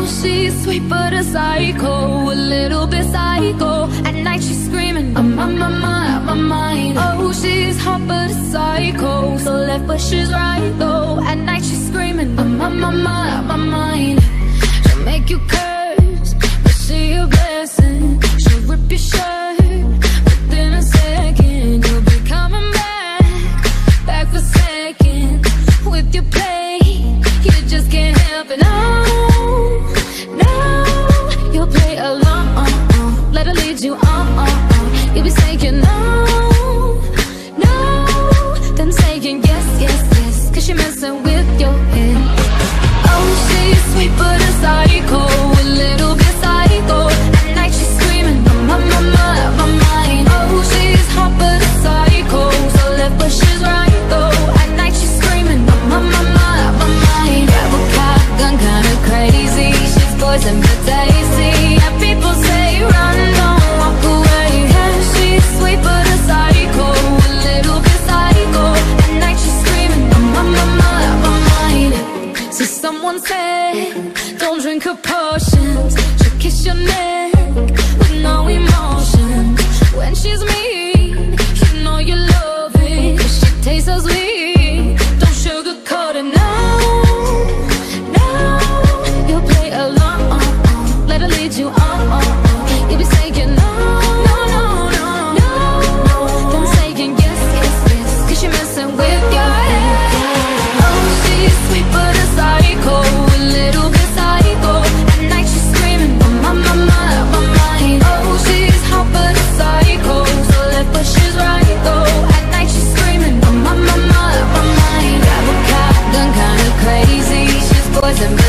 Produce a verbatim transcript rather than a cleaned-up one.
she's sweet but a psycho, a little bit psycho. At night she's screaming, I'm on my mind, my mind. Oh, she's hot but a psycho, so left but she's right though. At night she's screaming, I'm on my mind, my mind. She'll make you curse, but she a blessing. She'll rip your shirt within a second. You'll be coming back, back for seconds. With your play, you just can't help it. No, no, you'll play along. Let her lead you on. You'll be saying no, no, then saying yes, yes, yes, cause she messing with your head. Oh, she's sweet but a psycho, a little bit psycho. At night she's screaming, I'm on my mind, my mind. Oh, she's hot but a psycho, so left but she's right though. At night she's screaming, I'm on my mind, my mind. Grab a shotgun, kinda crazy. She's poison but tasty. And people say run, don't walk away. Yeah, she's sweet but a psycho, a little bit psycho. At night she's screaming, I'm on my mind, my mind. See, someone said don't drink her potions. She'll kiss your neck with no emotion. When she's mean, you know you love it, cause she tastes so sweet. Don't sugarcoat it, no, no. You'll play along, let her lead you on. You'll be saying no, no, no, no, no, then saying yes, yes, yes, cause she messing with your head. Oh, she's sweet but a psycho, a little bit psycho. At night she's screaming, I'm on my mind, my mind. Oh, she's hot but a psycho, so left but she's right though. At night she's screaming, I'm on my mind, my mind. Grab a shotgun, kinda crazy. She's poison